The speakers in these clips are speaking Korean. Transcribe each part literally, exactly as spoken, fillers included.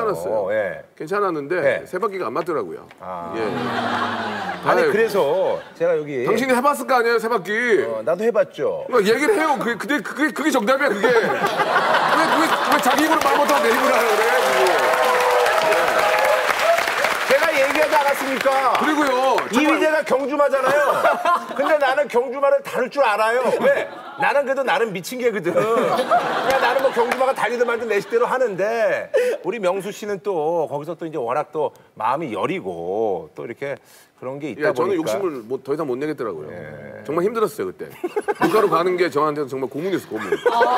괜찮았어요. 예. 괜찮았는데 예. 세 바퀴가 안 맞더라고요. 아. 예. 아니 그래서 제가 여기 당신이 해봤을 거 아니에요, 세 바퀴? 어, 나도 해봤죠. 그러니까 얘기를 해요. 그게 그게 그게, 그게 정답이야, 그게. 왜, 왜, 왜 자기 입으로 말 못하고 내 입으로 하라 그래? 제가 얘기하지 않았습니까? 그리고요. 이휘재가 경주마잖아요. 근데 나는 경주마를 다룰 줄 알아요. 왜? 나는 그래도 나름 미친 개거든. 그냥 나는 뭐 경주마가 달리든 말든 내 식대로 하는데 우리 명수 씨는 또 거기서 또 이제 워낙 또 마음이 여리고 또 이렇게 그런 게 있다 예, 보니까 저는 욕심을 뭐 더 이상 못 내겠더라고요. 예. 정말 힘들었어요 그때. 녹화로 가는 게 저한테는 정말 고문이었어, 고문.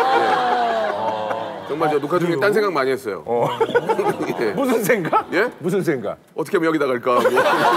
예. 정말 저 녹화 중에 딴 생각 많이 했어요. 어. 예. 무슨 생각? 예? 무슨 생각? 어떻게 하면 여기다 갈까? 뭐.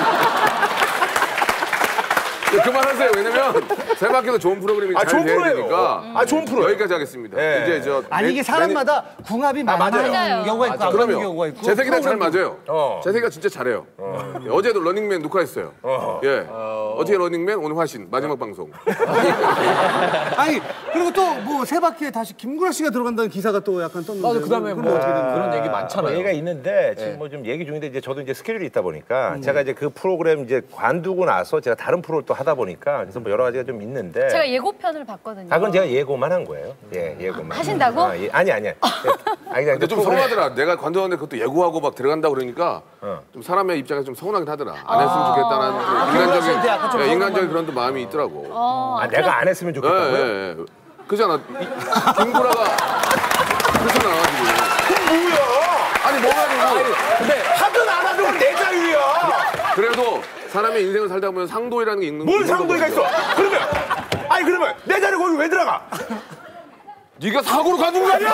예, 그만하세요. 왜냐면 세 바퀴도 좋은 프로그램이 아, 잘 돼야 되니까. 음. 아, 좋은 프로. 여기까지 하겠습니다. 예. 이제 저 아니 이게 사람마다 매니... 궁합이 아, 맞아요. 경우가 있고 안 맞는 경우가 있고. 제 세계가 잘 맞아요. 어. 제 세계가 진짜 잘해요. 어. 예, 어제도 러닝맨 녹화했어요. 어. 예. 어. 어떻게 러닝맨 오늘 화신 마지막 방송. 아니 그리고 또 뭐 세 바퀴에 다시 김구라 씨가 들어간다는 기사가 또 약간 떴는데. 맞아, 그다음에 뭐 어떻게 된 그런 얘기 많잖아요. 얘기가 있는데 지금 네. 뭐 좀 얘기 중인데 이제 저도 이제 스케줄이 있다 보니까 음. 제가 이제 그 프로그램 이제 관두고 나서 제가 다른 프로를 또 하다 보니까 그래서 뭐 여러 가지가 좀 있는데. 제가 예고편을 봤거든요. 아, 그건 제가 예고만 한 거예요. 예, 예고만. 아, 하신다고? 아, 예. 아니 아니. 아니 근데 좀 프로그램... 서운하더라. 내가 관두었는데 그것도 예고하고 막 들어간다 그러니까 어. 좀 사람의 입장에서 좀 서운하긴 하더라. 안 했으면 좋겠다는 아, 그 인간적인 예, 인간적인 그런 또 마음이 있더라고. 어. 아, 내가 안 했으면 좋겠다고요? 예, 예, 예. 그잖아. 김구라가 그렇잖아 지금. 그럼 뭐야? 아니 뭐가지고. 근데 하든 안 하든 내 자유야. 그래도 사람의 인생을 살다 보면 상도이라는 게 있는. 뭘 상도이가 있어? 그러면 아니 그러면 내 자리 거기 왜 들어가? 네가 사고로 가둔 거 아니야?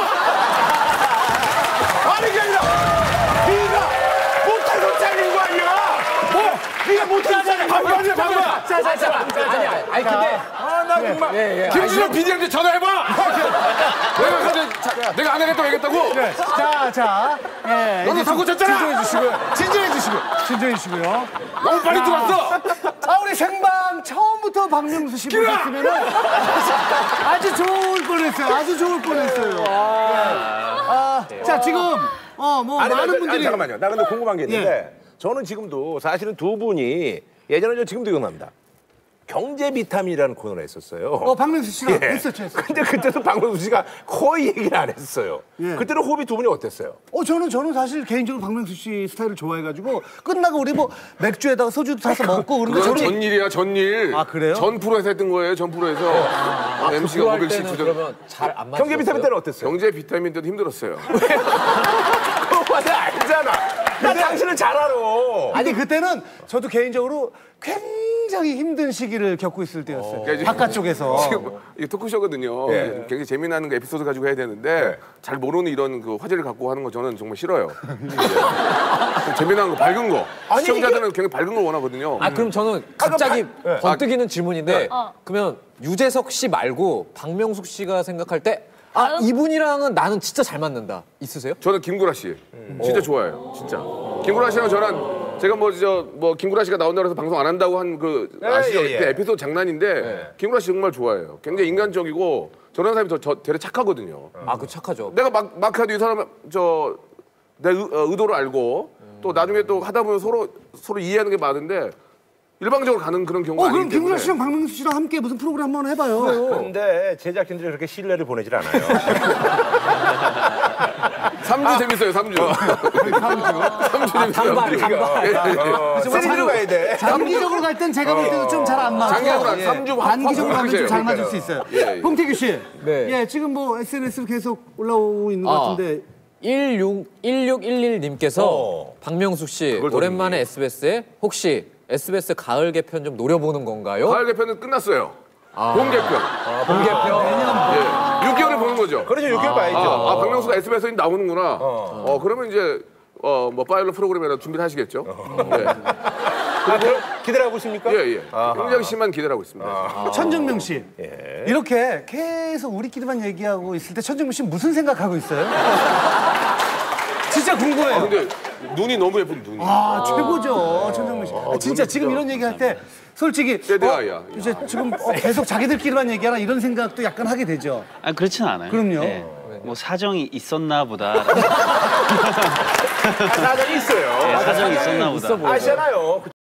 아니 그게 아니라 네가 못해서 잘린 거 아니야? 뭐? 네가 못해서 잘린 거 아니야? 봐봐. 자자자. 아니 아니 근데 아나 정말. 예, 예. 김수현 피디한테 전화해봐. 내가 근데 내가 안 하겠다고 얘기했다고? 네. 자 자. 예. 너도 사고 쳤잖아. 진정해 주시고요. 진정해 주시고요. 진정해 주시고요. 너무 빨리 들어왔어. 아 우리 생방 처음부터 박명수 씨 보셨으면은 아주 좋을 뻔했어요. 아주 좋을 뻔했어요. 아, 아, 자 지금 어 뭐 많은 나, 분들이 아니, 잠깐만요. 나 근데 궁금한 게 있는데 예. 저는 지금도 사실은 두 분이 예전에 저 지금도 기억납니다. 경제 비타민이라는 코너를 했었어요. 어, 박명수 씨랑 예. 했었죠, 했었죠. 근데 그때도 박명수 씨가 거의 얘기를 안 했어요. 예. 그때는 호흡이 두 분이 어땠어요? 어, 저는 저는 사실 개인적으로 박명수 씨 스타일을 좋아해가지고 끝나고 우리 뭐 맥주에다가 소주도 타서 먹고 그런데 그건 저는 전일이야, 전일. 아, 그래요? 전 프로에서 했던 거예요, 전 프로에서. 아, 아, 엠씨가 오백씩 주던. 그러면 잘 안 맞았어요? 경제 비타민 때는 어땠어요? 경제 비타민 때도 힘들었어요. 그거 알잖아. 나 당신은 잘 알아. 아니 그때는 저도 개인적으로 굉장히 힘든 시기를 겪고 있을 때였어요. 그러니까 바깥쪽에서. 지금 이게 토크쇼거든요. 네. 굉장히 재미나는 거 에피소드 가지고 해야 되는데 네. 잘 모르는 이런 그 화제를 갖고 하는 거 저는 정말 싫어요. 좀 재미나는 거, 밝은 거. 아니, 시청자들은 이게... 굉장히 밝은 걸 원하거든요. 아 그럼 저는 갑자기 아, 바... 번뜩이는 질문인데 네. 어. 그러면 유재석 씨 말고 박명숙 씨가 생각할 때 아, 이분이랑은 나는 진짜 잘 맞는다. 있으세요? 저는 김구라 씨. 음. 진짜 오. 좋아해요. 진짜. 김구라 씨랑 저는 제가 뭐 저 뭐 김구라 씨가 나온다고 해서 방송 안 한다고 한 그 아시죠? 예, 예. 그 에피소드 장난인데 네. 김구라 씨 정말 좋아해요. 굉장히 인간적이고 저런 사람이 더 저, 되게 착하거든요. 아, 그 착하죠. 내가 막 막 해도 이 사람 저 내 의도를 알고 음. 또 나중에 또 하다 보면 서로 서로 이해하는 게 많은데 일방적으로 가는 그런 경우가 어, 그럼 아니기 때문에. 김구라 씨랑 박명수 씨랑 함께 무슨 프로그램 한번 해봐요. 근데 제작진들이 그렇게 신뢰를 보내질 않아요. 삼 주 아. 재밌어요, 삼 주. 삼 주. 삼 주 재밌어요. 단발, 단발. 세리로 가야 돼. 장기적으로 갈 땐 제가 볼 때도 좀 잘 안 맞고. 장기적으로 한 삼 주 단기적으로 가면 좀 잘 맞을 수 있어요. 예, 예. 봉태규 씨. 네. 예, 지금 뭐 에스엔에스로 계속 올라오고 있는 것 아. 같은데. 일육일일 님께서 어. 박명숙 씨 오랜만에 에스비에스에 혹시 에스비에스 가을 개편 좀 노려보는 건가요? 가을 개편은 끝났어요. 아. 봄 개편. 아, 봄 개편. 예. 육 개월을 보는 거죠. 그렇죠, 육 개월 봐야죠. 아, 아 박명수가 에스비에스에 나오는구나. 어. 어, 그러면 이제 어, 뭐 파일럿 프로그램이라도 준비를 하시겠죠. 어. 예. 아, 기대하고 있습니까? 예, 예. 아하. 굉장히 심한 기대를 하고 있습니다. 아. 천정명 씨. 예. 이렇게 계속 우리끼리만 얘기하고 있을 때 천정명 씨 무슨 생각하고 있어요? 진짜 궁금해요. 아, 근데 눈이 너무 예쁜 눈이. 아, 아 천정명 씨. 아, 진짜 지금 이런 얘기 할 때 솔직히 세대아이야. 어, 이제 지금 어, 계속 자기들끼리만 얘기하나 이런 생각도 약간 하게 되죠. 아, 그렇지는 않아요. 그럼요. 네. 뭐 사정이 있었나 보다. 아, 사정이 있어요. 예, 사정이 있었나 보다. 아시잖아요.